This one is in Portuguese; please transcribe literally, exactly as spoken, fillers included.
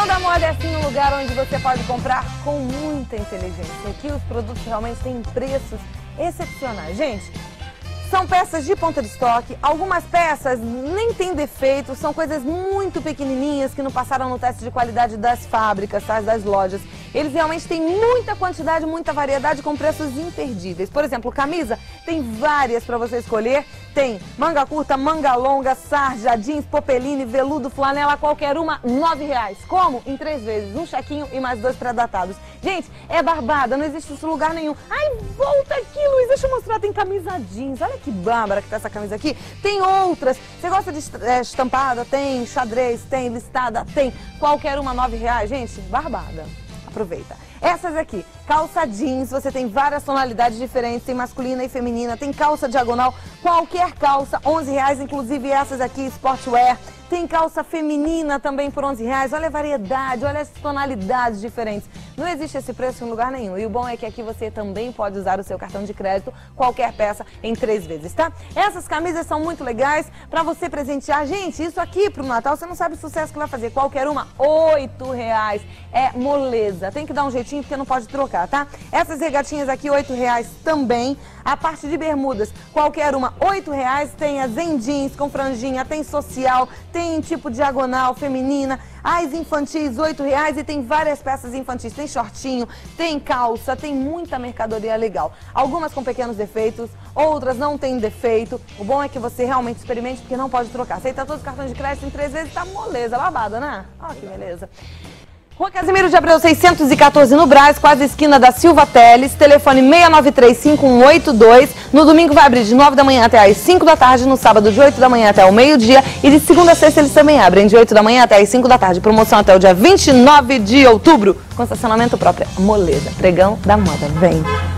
Pregão da Moda é assim um lugar onde você pode comprar com muita inteligência. Aqui os produtos realmente têm preços excepcionais. Gente, são peças de ponta de estoque, algumas peças nem têm defeito, são coisas muito pequenininhas que não passaram no teste de qualidade das fábricas, tá? Das lojas. Eles realmente têm muita quantidade, muita variedade com preços imperdíveis. Por exemplo, camisa tem várias para você escolher. Tem manga curta, manga longa, sarja, jeans, popeline, veludo, flanela, qualquer uma, nove reais. Como? Em três vezes, um chequinho e mais dois pré-datados. Gente, é barbada, não existe isso em lugar nenhum. Ai, volta aqui, Luiz, deixa eu mostrar, tem camisa jeans. Olha que bárbara que tá essa camisa aqui. Tem outras. Você gosta de estampada? Tem xadrez, tem listada, tem. Qualquer uma, nove reais. Gente, barbada. Aproveita. Essas aqui, calça jeans, você tem várias tonalidades diferentes, tem masculina e feminina, tem calça diagonal, qualquer calça, onze reais, inclusive essas aqui, sportwear. Tem calça feminina também por onze reais, olha a variedade, olha as tonalidades diferentes. Não existe esse preço em lugar nenhum. E o bom é que aqui você também pode usar o seu cartão de crédito, qualquer peça, em três vezes, tá? Essas camisas são muito legais para você presentear. Gente, isso aqui pro Natal, você não sabe o sucesso que vai fazer. Qualquer uma, oito reais. É moleza. Tem que dar um jeitinho porque não pode trocar, tá? Essas regatinhas aqui, oito reais também. A parte de bermudas, qualquer uma, oito reais. Tem as em jeans com franjinha, tem social, tem tipo diagonal, feminina. As infantis, oito reais, e tem várias peças infantis. Tem shortinho, tem calça, tem muita mercadoria legal. Algumas com pequenos defeitos, outras não tem defeito. O bom é que você realmente experimente porque não pode trocar. Aceita todos os cartões de crédito em três vezes, tá moleza, babada, né? Ó, que beleza. Rua Casimiro de Abreu seiscentos e quatorze no Brás, quase esquina da Silva Teles, telefone seis nove três, cinco um oito dois. No domingo vai abrir de nove da manhã até as cinco da tarde, no sábado de oito da manhã até o meio-dia e de segunda a sexta eles também abrem de oito da manhã até as cinco da tarde. Promoção até o dia vinte e nove de outubro, com estacionamento próprio. Moleza, Pregão da Moda, vem!